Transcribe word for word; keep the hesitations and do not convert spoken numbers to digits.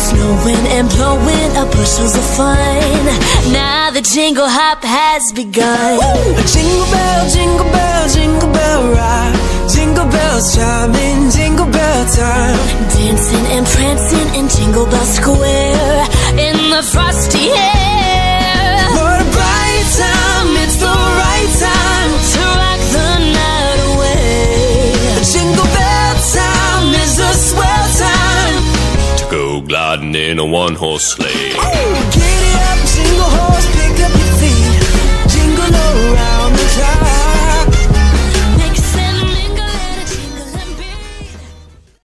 Snowing and blowing up bushels of fun. Now the jingle hop has begun. Woo! Jingle bell, jingle bell, jingle bell rock. Jingle bells chiming, jingle bell time. Dancing and prancing in Jingle Bell Square in the frosty air. What a bright time, it's the right time to rock the night away. Jingle bell time is a swell time to go gliding in a one-horse sleigh. Ooh, giddy up, jingle horse, pick up your feet. Jingle around the clock.